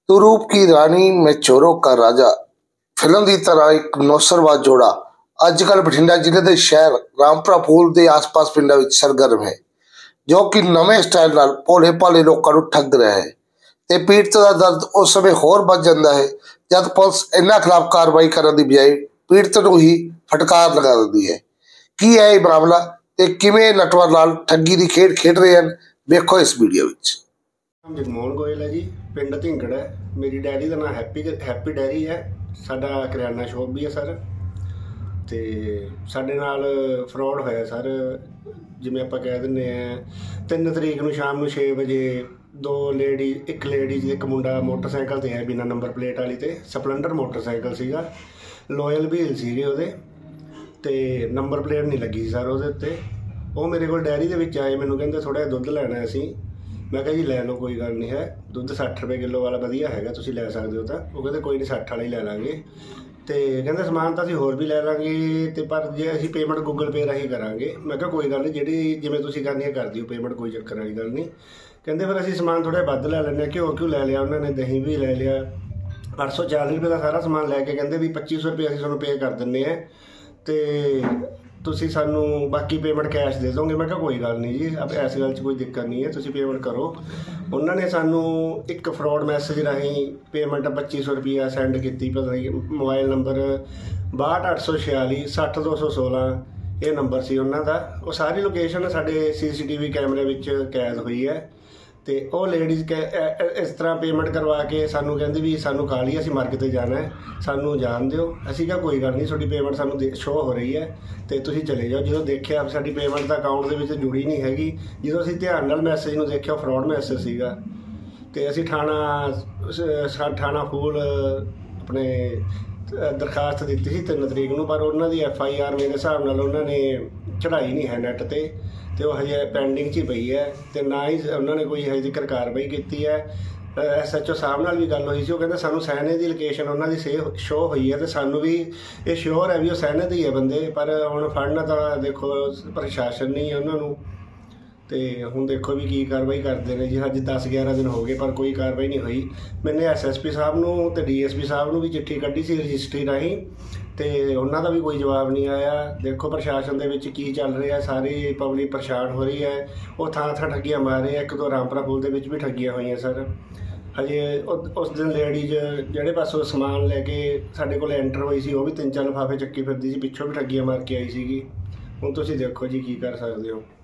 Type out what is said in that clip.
तू रूप की रानी मैं चोरों का राजा फिल्म की तरह एक नौसरबाज जोड़ा अजकल बठिंडा जिले के शहर रामपुरा पुल के आस पास पिंडा विच सरगर्म है, जो कि नवे स्टाइल नाल भोले भाले लोगों को ठग रहा है। ते पीड़ित का दर्द उस समय होर बढ़ जाता है जब पुलिस इन्हां खिलाफ कार्रवाई करने की बजाय पीड़ित को ही फटकार लगा देती है। की है ये मामला ते किवें नटवर लाल ठगी की खेड खेड रहे हैं, वेखो इस वीडियो विच। जगमोहन गोयल है जी, पिंड धिंगड़ है। मेरी डैडी का नाम हैप्पी डैरी है। साडा करियाना शॉप भी है सर। तो साडे नाल फ्रॉड होया सर, जिवें आपां कह दिंदे हैं 3 तरीक नूं शाम नूं 6 बजे एक लेडीज एक मुंडा मोटरसाइकिल ते है बिना नंबर प्लेट वाली ते स्पलेंडर मोटरसाइकिल सीगा, लॉयल व्हील सीगे ओहदे ते नंबर प्लेट नहीं लगी सर ओहदे उत्ते। वो मेरे को डेयरी दे विच आए, मैनूं कहंदे थोड़ा दुध लैना असीं। मैं कहा जी लै लो, कोई गल नहीं है, दुध 60 रुपए किलो वाला वधिया है, तुसीं लै सकदे हो। तां वो कहंदे कोई नहीं 60 वाला ही लै लांगे। तो कहते समान तो असीं होर भी लै लांगे, तो पर जे असीं पेमेंट गूगल पे राही करांगे। मैं कहा कोई गल नहीं, जिहड़ी जिवें तुसीं करनी है कर दिओ पेमेंट, कोई चक्कर वाली गल नहीं। कहते फिर असीं समान थोड़ा वध लै लैंदे, घ्यो लै लिया उन्होंने, दही भी लै लिया। 840 रुपये का सारा समान लैके कहते भी 2500 रुपये असीं तुहानूं पे कर दिंदे हैं, तो तुसीं सानू बाकी पेमेंट कैश दे दोगे। मैं कहा कोई गल नहीं जी, अब इस गल कोई दिक्कत नहीं है, तुसीं पेमेंट करो। उन्होंने सानू एक फ्रॉड मैसेज राही पेमेंट 2500 रुपया सेंड की, पता नहीं मोबाइल नंबर 62 846 60 216 ये नंबर से उन्होंने। वो सारी लोकेशन साढ़े CCTV कैमरे में कैद हुई है। तो वो लेडीज़ इस तरह पेमेंट करवा के सानू कहती भी सानू काली असीं मार्ग ते जाना है, सानू जान दिओ। असीं कहा कोई गल नहीं, तुहाडी पेमेंट सानू शो हो रही है तो तुसीं चले जाओ। जो देखिया साडी पेमेंट का अकाउंट दे विच जुड़ी नहीं हैगी। जो असीं ध्यान नाल मैसेज नूं देखिया फ्रॉड मैसेज सीगा। तो असीं थाणा फूल अपने दरखास्त दी सी 3 तरीक नूं, पर उन्हां दी FIR मेरे हिसाब नाल उन्होंने चढ़ाई नहीं है नैट ते, तो हजे पेंडिंग च ही पई है। तो ना ही उन्होंने कोई हजे तक कार्रवाई की है। SHO साहब नाल भी गल हुई सी, वो कहते सानू सैने की लोकेशन उन्होंने शो हुई है, तो सानू भी ये श्योर है भी वो सैने ही है बंदे, पर हुण फड़ना तो देखो प्रशासन नहीं है उन्होंने। तो हुण देखो भी की कार्रवाई करते हैं जी। अज 10-11 दिन हो गए पर कोई कार्रवाई नहीं हुई। मैंने SSP साहब नूं ते DSP साहब नूं भी चिट्ठी कड्ढी सी रजिस्ट्री राही, तो उन्हों का भी कोई जवाब नहीं आया। देखो प्रशासन के विच की चल रहा है, सारी पब्लिक परेशान हो रही है। वो थां ठगियां मार रहे हैं, 1-2 रामपुरा पुल के विच भी ठगियां हुई हैं सर। हजे उस दिन लेडीज ਜਿਹੜੇ पासों समान लैके साढ़े को एंटर हुई सी, वो भी 3-4 लिफाफे चक्की फिरदी सी, पिछों भी ठगियां मार के आई सीगी। हुण तुसीं देखो जी की कर सकते हो।